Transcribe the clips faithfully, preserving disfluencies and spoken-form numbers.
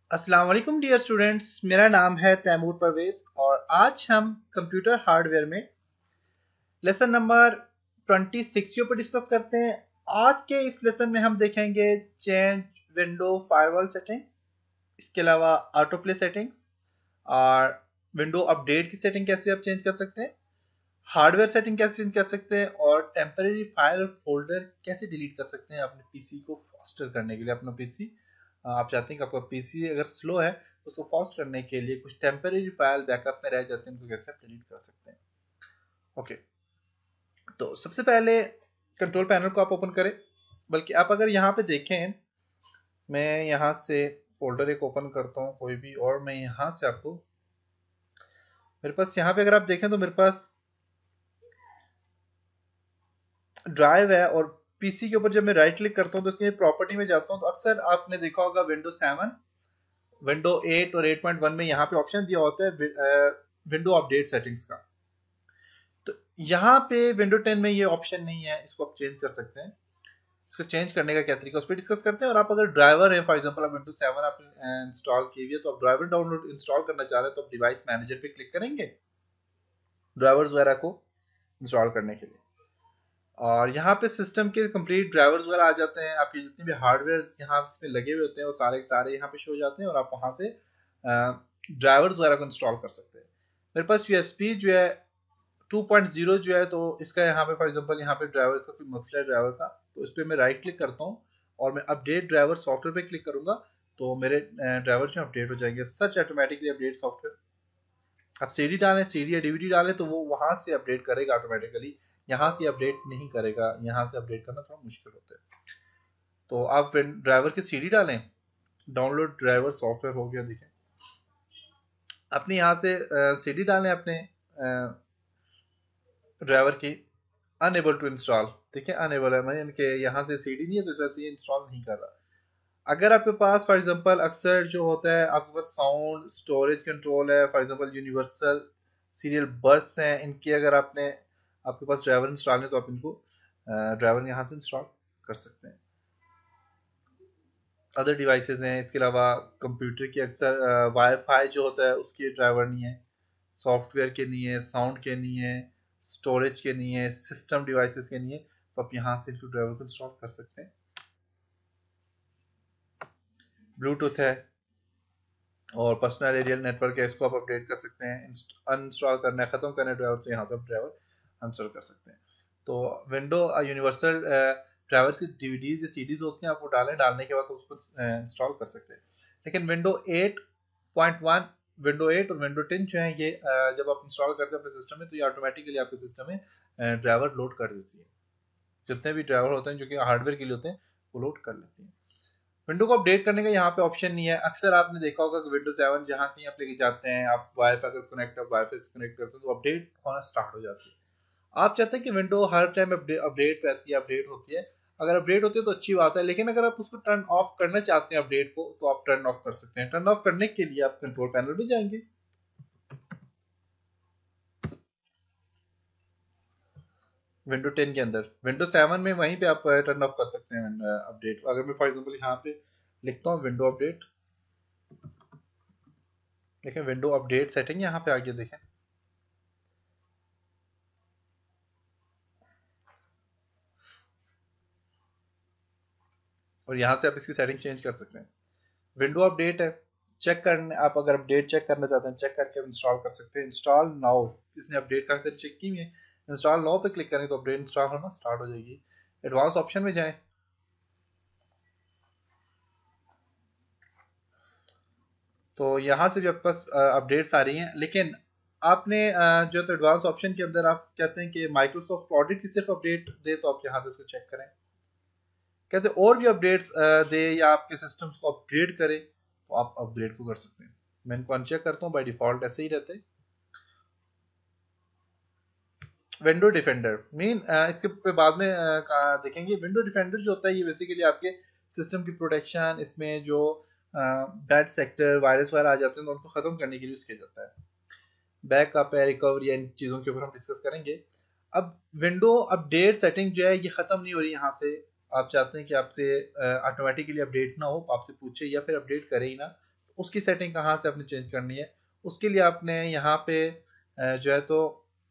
अस्सलाम वालेकुम dear students, मेरा नाम है तैमूर परवेज और आज हम कंप्यूटर हार्डवेयर में लेसन नंबर छब्बीस के ऊपर डिस्कस करते हैं। आज के इस लेसन में हम देखेंगे चेंज विंडो फायरवॉल सेटिंग, इसके अलावा ऑटो प्ले सेटिंग्स और विंडो अपडेट की सेटिंग कैसे आप चेंज कर सकते हैं, हार्डवेयर सेटिंग कैसे चेंज कर सकते हैं और टेम्पररी फाइल और फोल्डर कैसे डिलीट कर सकते हैं अपने पीसी को फास्टर करने के लिए। अपना पीसी आप चाहते हैं कि आपका पीसी अगर स्लो है तो उसको फास्ट करने के लिए कुछ टेम्पररी फाइल बैकअप में रह जाते हैं, उनको कैसे आप डिलीट कर सकते हैं। ओके, तो सबसे पहले कंट्रोल पैनल को आप ओपन करें, बल्कि आप अगर यहाँ पे देखें, मैं यहाँ से फोल्डर एक ओपन करता हूँ कोई भी, और मैं यहाँ से आपको, मेरे पास यहाँ पे अगर आप देखें तो मेरे पास ड्राइव है, और पीसी के ऊपर जब मैं राइट क्लिक करता हूँ तो उसकी प्रॉपर्टी में जाता हूँ तो अक्सर आपने देखा होगा विंडो सेवन, विंडो एट और एट पॉइंट वन में यहाँ पे ऑप्शन दिया होता है विंडो अपडेट सेटिंग्स का। तो यहाँ पे विंडो टेन में ये ऑप्शन नहीं है, इसको आप चेंज कर सकते हैं। इसको चेंज करने का क्या तरीका उस पर डिस्कस करते हैं। और आप अगर ड्राइवर है, फॉर एग्जांपल आप विंडो सेवन आपने इंस्टॉल की हुई है तो आप ड्राइवर डाउनलोड इंस्टॉल करना चाह रहे हैं तो आप डिवाइस मैनेजर पे क्लिक करेंगे ड्राइवर्स वगैरह को इंस्टॉल करने के लिए, और यहाँ पे सिस्टम के कंप्लीट ड्राइवर्स वगैरह आ जाते हैं। आपके जितने भी हार्डवेयर यहाँ इसमें लगे हुए होते हैं वो सारे सारे यहाँ पे शो हो जाते हैं और आप वहाँ से ड्राइवर्स वगैरह को इंस्टॉल कर सकते हैं। मेरे पास यूएसपी जो है टू पॉइंट ज़ीरो जो है, तो इसका यहाँ पे फॉर एग्जांपल यहाँ पे ड्राइवर का कोई मसला है ड्राइवर का, तो इस पर मैं राइट क्लिक करता हूँ और मैं अपडेट ड्राइवर सॉफ्टवेयर पे क्लिक करूंगा तो मेरे ड्राइवर जो अपडेट हो जाएंगे। सच ऑटोमेटिकली अपडेट सॉफ्टवेयर, आप सीडी डालें, सीडी या डीवीडी डालें तो वो वहां से अपडेट करेगा ऑटोमेटिकली, यहाँ से अपडेट नहीं करेगा। यहाँ से अपडेट करना थोड़ा मुश्किल होता है। तो आप ड्राइवर की सीडी डालें, डाउनलोड ड्राइवर सॉफ्टवेयर हो गया, देखें अपने यहाँ से सीडी डालें अपने ड्राइवर की, अनएबल टू इंस्टॉल, देखिए अनएबल है, मैं इनके यहाँ से सीडी नहीं है तो इस वजह से ये इंस्टॉल नहीं कर रहा। अगर आपके पास फॉर एग्जांपल अक्सर जो होता है आपके पास साउंड स्टोरेज कंट्रोल है, for example universal serial bus हैं, इनकी अगर आपने आपके पास ड्राइवर इंस्टॉल है तो आप इनको ड्राइवर यहाँ से इंस्टॉल कर सकते हैं। अदर डिवाइसेस हैं, इसके अलावा कंप्यूटर की अक्सर वाईफाई जो होता है उसकी ड्राइवर नहीं है, सॉफ्टवेयर के नहीं है, साउंड के नहीं है, स्टोरेज के नहीं है, सिस्टम डिवाइसेस के नहीं है, तो आप यहाँ से इनको ड्राइवर को इंस्टॉल कर सकते हैं। ब्लूटूथ है और पर्सनल एरियल नेटवर्क है, इसको आप अपडेट कर सकते हैं। अनइंस्टॉल करना है, खत्म करना है ड्राइवर तो यहाँ से आप ड्राइवर अनइंस्टॉल कर सकते हैं। तो विंडो यूनिवर्सल ड्राइवर की डीवीडीज या सीडीज होती हैं, आप वो डालें, डालने के बाद तो उसको इंस्टॉल कर सकते हैं। लेकिन window eight point one, window eight और विंडो टेन जो है ये जब आप इंस्टॉल करते हैं अपने सिस्टम में तो ये ऑटोमेटिकली आपके सिस्टम में ड्राइवर लोड कर देती है। जितने भी ड्राइवर होते हैं जो कि हार्डवेयर के लिए होते हैं वो लोड कर लेती है। विंडो को अपडेट करने का यहाँ पे ऑप्शन नहीं है। अक्सर आपने देखा होगा कि विंडो सेवन जहाँ कहीं आप लेके जाते हैं, आप वाईफाई अगर कनेक्ट आप वाईफाई से कनेक्ट करते हैं तो अपडेट होना स्टार्ट हो जाती है। आप चाहते हैं कि विंडो हर टाइम अपडेट रहती है, अपडेट होती है। अगर अपडेट होती है तो अच्छी बात है, लेकिन अगर आप उसको टर्न ऑफ करना चाहते हैं अपडेट को तो आप टर्न ऑफ कर सकते हैं। टर्न ऑफ करने के लिए आप कंट्रोल पैनल में जाएंगे, विंडो टेन के अंदर, विंडो सेवन में वहीं पे आप टर्न ऑफ कर सकते हैं अपडेट। अगर मैं फॉर एग्जांपल यहाँ पे लिखता हूँ विंडो अपडेट, देखें विंडो अपडेट सेटिंग यहाँ पे आगे देखें, और यहाँ से आप इसकी सेटिंग चेंज कर सकते हैं। विंडो अपडेट है, चेक करने, आप अगर अपडेट चेक करना चाहते हैं चेक करके इंस्टॉल कर सकते हैं। इंस्टॉल नाउ, इसने अपडेट का चेक की है, इंस्टॉल नाउ पे क्लिक करें तो अपडेट इंस्टॉल होना स्टार्ट हो जाएगी। एडवांस ऑप्शन में जाएं, तो यहाँ से जो आपके पास अपडेट्स आ रही हैं, लेकिन आपने जो तो एडवांस ऑप्शन के अंदर आप कहते हैं कि माइक्रोसॉफ्ट ऑडिट की सिर्फ अपडेट दे तो आप यहाँ से इसको चेक करें। कहते हैं और भी अपडेट्स दे या आपके सिस्टम्स को अपग्रेड करे तो आप अपग्रेड को कर सकते हैं। मैं इनको अनचेक करता हूँ, बाय डिफॉल्ट ऐसे ही रहते हैं। विंडो डिफेंडर मीन इसके पे बाद में uh, देखेंगे। विंडो डिफेंडर जो होता है ये बेसिकली आपके सिस्टम की प्रोटेक्शन, इसमें जो बैड सेक्टर वायरस वगैरह आ जाते हैं तो उनको खत्म करने के लिए यूज किया जाता है। बैकअप है, रिकवरी है, इन चीज़ों के ऊपर हम डिस्कस करेंगे। अब विंडो अपडेट सेटिंग जो है ये ख़त्म नहीं हो रही यहाँ से। आप चाहते हैं कि आपसे ऑटोमेटिकली अपडेट ना हो, आपसे पूछे या फिर अपडेट करे ही ना, उसकी सेटिंग कहाँ से आपने चेंज करनी है, उसके लिए आपने यहाँ पे जो है तो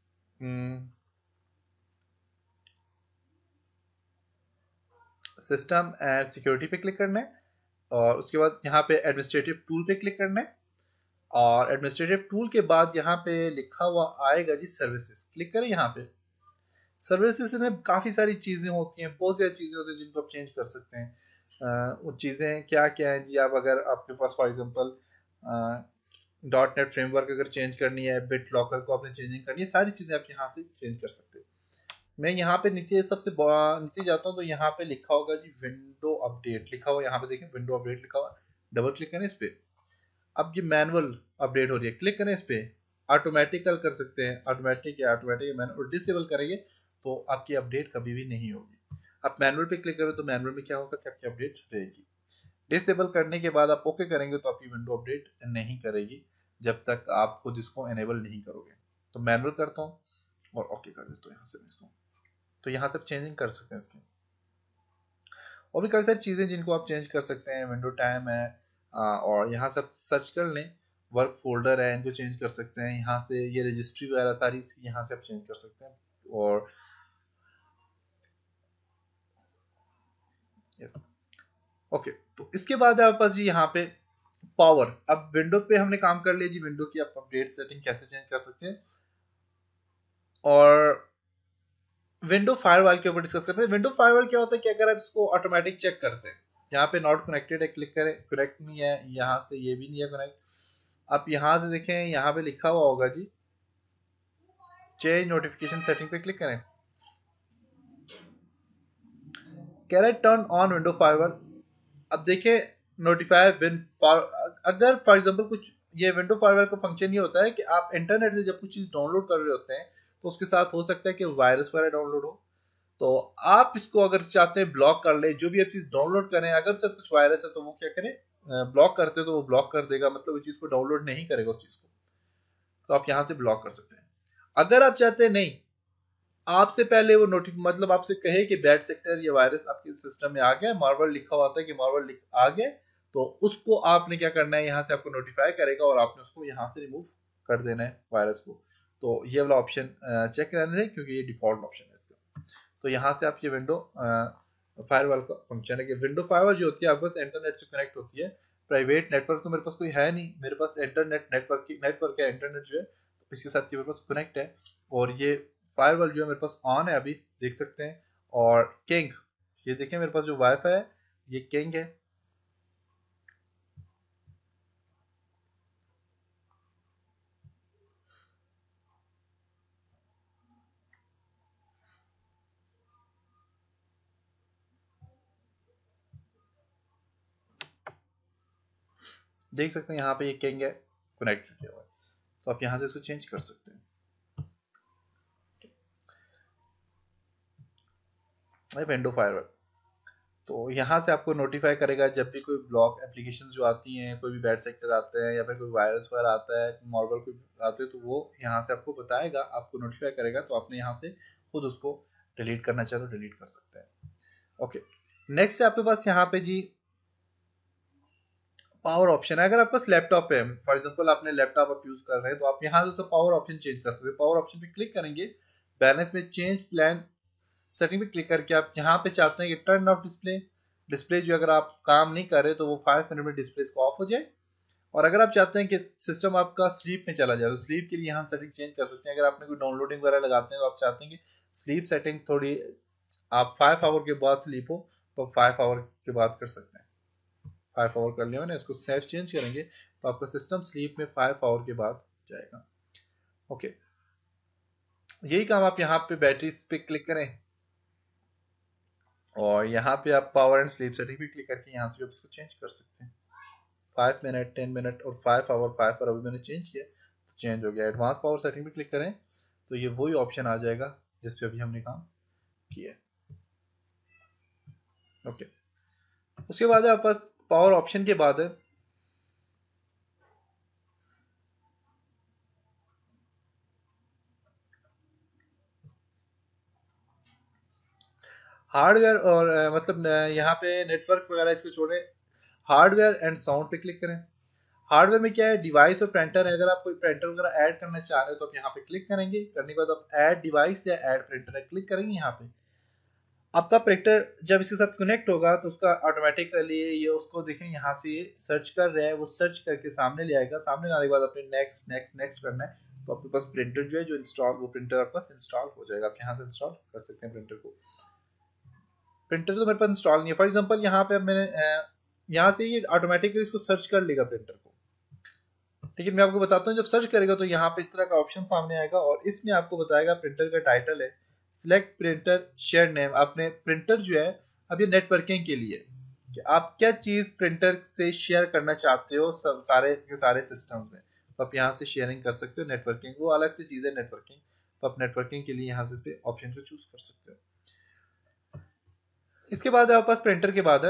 सिस्टम एंड सिक्योरिटी पे क्लिक करना है, और उसके बाद यहाँ पे एडमिनिस्ट्रेटिव टूल पे क्लिक करना है, और एडमिनिस्ट्रेटिव टूल के बाद यहाँ पे लिखा हुआ आएगा जी सर्विसेज, क्लिक करें यहाँ पे। सर्विसेज में काफ़ी सारी चीज़ें होती हैं, बहुत सारी चीज़ें होती हैं जिनको आप चेंज कर सकते हैं। आ, वो चीज़ें क्या क्या हैं जी, आप अगर आपके पास for example dot net framework अगर चेंज करनी है, बिट लॉकर को आपने चेंजिंग करनी है, सारी चीज़ें आप यहाँ से चेंज कर सकते हैं। मैं यहाँ पे नीचे सबसे नीचे जाता हूँ तो यहाँ पे लिखा होगा जी विंडो अपडेट, लिखा हुआ यहाँ पे देखें विंडो अपडेट लिखा हुआ, डबल क्लिक करें इस पे। अब ये मैनुअल अपडेट हो रही है, क्लिक करें इस पे। ऑटोमेटिकल कर सकते हैं, ऑटोमेटिक या ऑटोमेटिक मैनुअल, डिसेबल करेंगे तो आपकी अपडेट कभी भी नहीं होगी। आप मैनुअल पे क्लिक करें तो मैनुअल में क्या होगा कि आपकी अपडेट रहेगी। डिसेबल करने के बाद आप ओके करेंगे तो आपकी विंडो अपडेट नहीं करेगी जब तक आप खुद इसको एनेबल नहीं करोगे। तो मैनुअल करता हूँ और ओके कर देता हूँ यहाँ से इसको, तो यहाँ से चेंजिंग कर सकते हैं इसके। और भी काफ़ी सारी चीज़ें जिनको आप चेंज कर सकते हैं, विंडो टाइम है, आ, और यहाँ से आप सर्च कर लें, वर्क फोल्डर है, इनको चेंज कर सकते हैं यहाँ से। ये रजिस्ट्री वगैरह सारी इसकी यहाँ से आप चेंज कर सकते हैं। और यस ओके, तो इसके बाद आपके पास जी यहाँ पे पावर। अब विंडो पे हमने काम कर लिया जी, विंडो की आप अपडेट सेटिंग कैसे चेंज कर सकते हैं। और विंडो फायरवॉल के ऊपर डिस्कस करते हैं। विंडो फायरवॉल क्या होता है कि अगर आप इसको ऑटोमेटिक चेक करते हैं, यहाँ पे नॉट कनेक्टेड है, क्लिक करें, कनेक्ट नहीं है, यहाँ से ये भी नहीं है कनेक्ट। आप यहाँ से देखें, यहाँ पे लिखा हुआ होगा जी चेंज नोटिफिकेशन सेटिंग पे क्लिक करें, कह रहा है टर्न ऑन विंडो फायरवॉल। अब देखें नोटिफाई विन फॉर, अगर फॉर एग्जांपल कुछ, ये विंडो फायरवॉल का फंक्शन ये होता है कि आप इंटरनेट से जब कुछ चीज डाउनलोड कर रहे होते हैं तो उसके साथ हो सकता है कि वायरस वगैरह डाउनलोड हो, तो आप इसको अगर चाहते हैं ब्लॉक कर ले, जो भी आप चीज डाउनलोड करें अगर सर कुछ वायरस है तो वो क्या करें, ब्लॉक करते हो तो वो ब्लॉक कर देगा, मतलब उस चीज को डाउनलोड नहीं करेगा उस चीज को, तो आप यहां से ब्लॉक कर सकते हैं। अगर आप चाहते हैं नहीं, आपसे पहले वो नोटिफ मतलब आपसे कहे कि बैड सेक्टर या वायरस आपके सिस्टम में आ गया, मार्वल लिखा हुआ था कि मार्वल आ गया, तो उसको आपने क्या करना है, यहाँ से आपको नोटिफाई करेगा और आपने उसको यहाँ से रिमूव कर देना है वायरस को। तो ये वाला ऑप्शन चेक करना है क्योंकि ये डिफॉल्ट ऑप्शन है इसका। तो यहाँ से आप ये विंडो फायरवॉल का फंक्शन है कि विंडो फायरवॉल जो होती है आपके पास इंटरनेट से कनेक्ट होती है। प्राइवेट नेटवर्क तो मेरे पास कोई है नहीं, मेरे पास इंटरनेट नेटवर्क नेटवर्क है, इंटरनेट जो है तो इसके साथ ये मेरे पास कनेक्ट है। और ये फायरवॉल जो है मेरे पास ऑन है, अभी देख सकते हैं। और किंग, ये देखें मेरे पास जो वाईफाई है ये किंग है। देख सकते हैं यहाँ पे ये किंग है, कनेक्ट किया हुआ है, तो आप यहाँ से इसको चेंज कर सकते हैं। विंडो फायरवॉल तो यहाँ से आपको नोटिफाई करेगा जब भी कोई ब्लॉक एप्लीकेशन जो आती हैं, कोई भी बैड सेक्टर आते हैं या फिर कोई वायरस वगैरह आता है, मार्वल कोई आते हैं, तो वो यहाँ से आपको बताएगा, आपको नोटिफाई करेगा, तो आपने यहाँ से खुद उसको डिलीट करना चाहे तो डिलीट कर सकते हैं। ओके, नेक्स्ट आपके पास यहाँ पे जी पावर ऑप्शन है। अगर आपके पास लैपटॉप है, फॉर एग्जांपल आपने लैपटॉप आप यूज कर रहे हैं, तो आप यहाँ से पावर ऑप्शन चेंज कर सकते हैं। पावर ऑप्शन पे क्लिक करेंगे, बैलेंस में चेंज प्लान सेटिंग पे क्लिक करके आप यहाँ पे चाहते हैं कि टर्न ऑफ डिस्प्ले, डिस्प्ले जो अगर आप काम नहीं कर रहे तो वो फाइव मिनट में डिस्प्ले को ऑफ हो जाए। और अगर आप चाहते हैं कि सिस्टम आपका स्लीप में चला जाए तो स्लीप के लिए यहाँ सेटिंग चेंज कर सकते हैं। अगर आपने कोई डाउनलोडिंग वगैरह लगाते हैं तो आप चाहते हैं कि स्लीप सेटिंग थोड़ी आप फाइव आवर के बाद स्लीप हो, तो फाइव आवर के बाद कर सकते हैं। फाइव आवर कर लिया मैंने, इसको सेफ चेंज करेंगे तो आपका सिस्टम स्लीप में फाइव आवर के बाद जाएगा। ओके, यही काम आप यहाँ पे बैटरी पे क्लिक करें और यहाँ पे आप पावर एंड स्लीप सेटिंग पे क्लिक करके यहाँ से इसको चेंज कर सकते हैं। फाइव मिनट, टेन मिनट और फाइव आवर, फाइव आवर अभी मैंने चेंज किया तो चेंज हो गया। एडवांस पावर सेटिंग पे क्लिक करें तो ये वही ऑप्शन आ जाएगा जिस पे अभी हमने काम किया है। ओके, उसके बाद आपके पास पावर ऑप्शन के बाद है हार्डवेयर और आ, मतलब यहाँ पे नेटवर्क वगैरह इसको छोड़े, हार्डवेयर एंड साउंड पे क्लिक करें। हार्डवेयर में क्या है, डिवाइस और प्रिंटर है। अगर आप कोई प्रिंटर वगैरह ऐड करना चाह रहे हो तो आप यहाँ पे क्लिक करेंगे, करने के बाद आप ऐड डिवाइस या ऐड प्रिंटर है क्लिक करेंगे। यहाँ पे आपका प्रिंटर जब इसके साथ कनेक्ट होगा तो उसका ऑटोमेटिकली ये उसको देखें यहाँ से ये सर्च कर रहा है, वो सर्च करके सामने ले आएगा। सामने लाने के बाद अपने नेक्स्ट नेक्स्ट नेक्स्ट करना है तो आपके पास प्रिंटर जो है जो इंस्टॉल, वो प्रिंटर आपके पास इंस्टॉल हो जाएगा। आप यहाँ से इंस्टॉल कर सकते हैं प्रिंटर को। प्रिंटर तो मेरे पास इंस्टॉल नहीं है। फॉर एग्जाम्पल यहाँ पे मैंने यहाँ से ये ऑटोमेटिकली इसको सर्च कर लेगा प्रिंटर को। लेकिन मैं आपको बताता हूँ जब सर्च करेगा तो यहाँ पे इस तरह का ऑप्शन सामने आएगा और इसमें आपको बताएगा प्रिंटर का टाइटल है सिलेक्ट प्रिंटर शेयर नेम। आपने प्रिंटर जो है अब ये नेटवर्किंग के लिए कि आप क्या चीज प्रिंटर से शेयर करना चाहते हो सब सारे के सारे सिस्टम्स में, तो आप यहाँ से शेयरिंग कर सकते हो। नेटवर्किंग वो अलग से चीज है नेटवर्किंग, तो आप नेटवर्किंग के लिए यहाँ से इस पे ऑप्शन को चूज कर सकते हो। इसके बाद आपके पास प्रिंटर के बाद है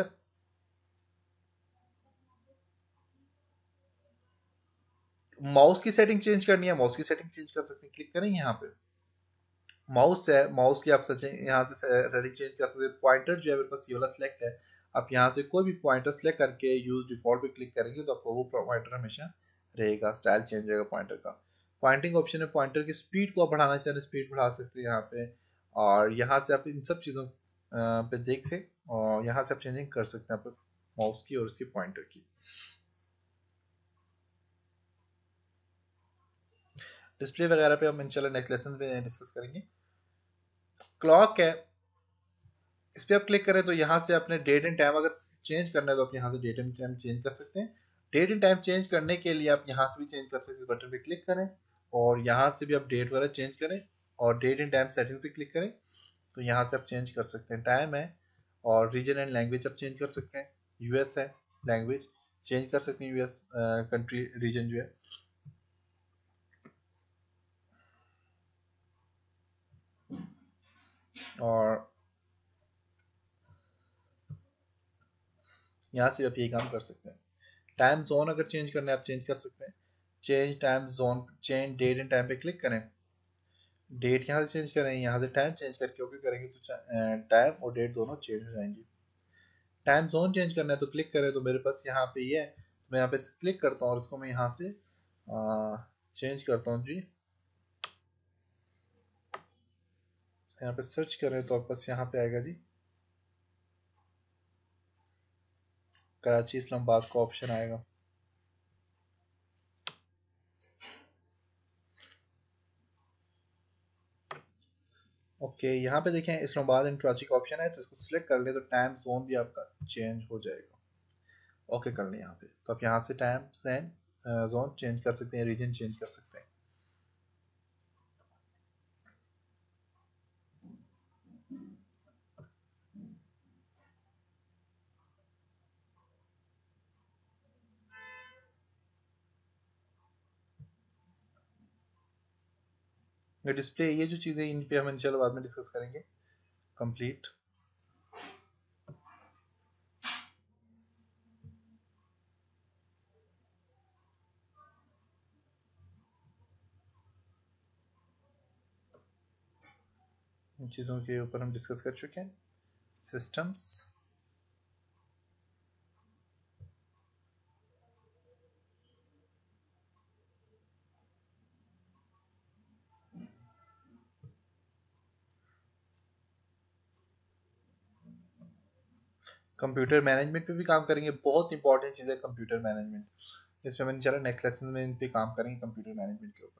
माउस की सेटिंग चेंज करनी है। माउस की सेटिंग चेंज कर सकते हैं, क्लिक करेंगे यहाँ पे माउस है, माउस की आप सच यहाँ से सेटिंग चेंज कर सकते हैं। पॉइंटर जो है मेरे पास ये वाला सिलेक्ट है, आप यहाँ से कोई भी पॉइंटर सिलेक्ट करके यूज डिफॉल्ट पे क्लिक करेंगे तो आपको वो पॉइंटर हमेशा रहेगा, स्टाइल चेंज होगा पॉइंटर का। पॉइंटिंग ऑप्शन है, पॉइंटर की स्पीड को आप बढ़ाना चाहें स्पीड बढ़ा सकते हैं यहाँ पे, और यहाँ से आप इन सब चीज़ों पे देख से और यहाँ से आप चेंजिंग कर सकते हैं आप माउस की और उसकी पॉइंटर की। डिस्प्ले वगैरह पे हम इंशाल्लाह नेक्स्ट लेसन में डिस्कस करेंगे। क्लॉक है, इस पर आप क्लिक करें तो यहाँ से अपने डेट एंड टाइम अगर चेंज करना है तो आप यहाँ से डेट एंड टाइम चेंज कर सकते हैं। डेट एंड टाइम चेंज करने के लिए आप यहाँ से भी चेंज कर सकते हैं, इस बटन पे क्लिक करें और यहाँ से भी आप डेट वगैरह चेंज करें और डेट एंड टाइम सेटिंग पे क्लिक करें तो यहाँ से आप चेंज कर सकते हैं। टाइम है और रीजन एंड लैंग्वेज आप चेंज कर सकते हैं। यूएस है, लैंग्वेज चेंज कर सकते हैं, यूएस कंट्री रीजन जो है। और यहाँ से आप ये काम कर सकते हैं। टाइम जोन अगर चेंज करना है आप चेंज कर सकते हैं। Change time zone, change date and time पे क्लिक करें, डेट यहाँ से चेंज करें, यहाँ से टाइम चेंज करके ओके करेंगे तो टाइम और डेट दोनों चेंज हो जाएंगी। टाइम जोन चेंज करना है तो क्लिक करें, तो मेरे पास यहाँ पे ये है तो मैं यहाँ पे क्लिक करता हूँ और इसको मैं यहाँ से चेंज करता हूँ जी। यहाँ पे सर्च करें तो आप बस यहाँ पे आएगा जी कराची इस्लामाबाद का ऑप्शन आएगा। ओके okay, यहाँ पे देखें इस्लामाबाद एंड कराची का ऑप्शन है तो इसको सिलेक्ट कर ले तो टाइम जोन भी आपका चेंज हो जाएगा। ओके okay, कर लें यहाँ पे तो आप यहाँ से टाइम एंड जोन चेंज कर सकते हैं, रीजन चेंज कर सकते हैं। ये डिस्प्ले, ये जो चीज़ें इन पे हम इंशाल्लाह बाद में डिस्कस करेंगे। कंप्लीट इन चीज़ों के ऊपर हम डिस्कस कर चुके हैं। सिस्टम्स, कंप्यूटर मैनेजमेंट पे भी काम करेंगे। बहुत इंपॉर्टेंट चीज़ है कंप्यूटर मैनेजमेंट, इस पे हम इंशाल्लाह नेक्स्ट लेसन में इन पे काम करेंगे कंप्यूटर मैनेजमेंट के ऊपर।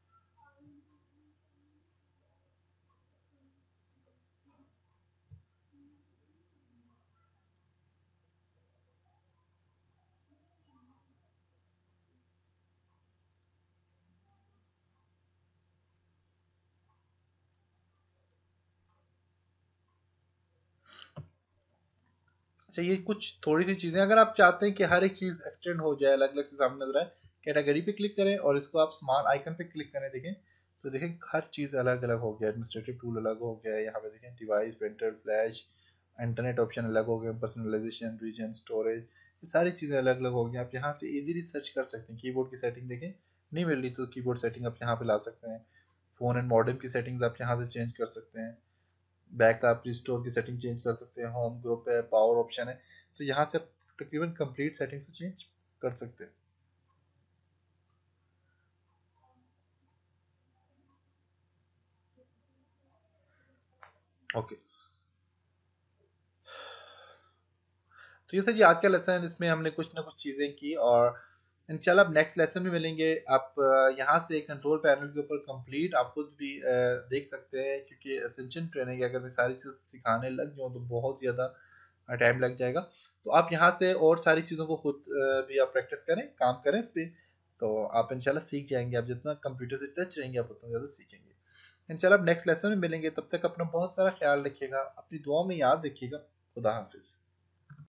अच्छा, ये कुछ थोड़ी सी चीज़ें अगर आप चाहते हैं कि हर एक चीज़ एक्सटेंड हो जाए, अलग अलग से सामने नजर आए, कैटेगरी पे क्लिक करें और इसको आप स्मॉल आइकन पे क्लिक करें, देखें तो देखें हर चीज़ अलग अलग हो गया। एडमिनिस्ट्रेटिव टूल अलग हो गया है, यहाँ पे देखें device, printer, flash, internet option अलग हो गए, पर्सनलाइजेशन, रीजन, स्टोरेज, ये सारी चीज़ें अलग अलग हो गई। आप यहाँ से इजीली सर्च कर सकते हैं। कीबोर्ड की सेटिंग देखें नहीं मिल रही तो कीबोर्ड सेटिंग आप यहाँ पे ला सकते हैं। फ़ोन एंड मॉडेम की सेटिंग्स आप यहाँ से चेंज कर सकते हैं। बैकअप रिस्टोर की सेटिंग चेंज कर सकते हैं। होम ग्रुप है, पावर ऑप्शन है, तो यहाँ से आप तकरीबन कंप्लीट सेटिंग्स चेंज कर सकते हैं। ओके, तो ये था जी आज का लेसन। इसमें हमने कुछ ना कुछ चीज़ें की, और इंशाल्लाह अब नेक्स्ट लेसन में मिलेंगे। आप अ, यहाँ से कंट्रोल पैनल के ऊपर कंप्लीट आप खुद भी अ, देख सकते हैं, क्योंकि एसेंशियल ट्रेनिंग है, अगर मैं सारी चीज़ सिखाने लग जाऊँ तो बहुत ज़्यादा टाइम लग जाएगा। तो आप यहाँ से और सारी चीज़ों को खुद अ, भी आप प्रैक्टिस करें, काम करें इस पर, तो आप इंशाल्लाह सीख जाएंगे। आप जितना कंप्यूटर से टच रहेंगे आप उतना ज़्यादा सीखेंगे। इंशाल्लाह अब नेक्स्ट लेसन में मिलेंगे, तब तक अपना बहुत सारा ख्याल रखिएगा, अपनी दुआ में याद रखिएगा। खुदा हाफिज़।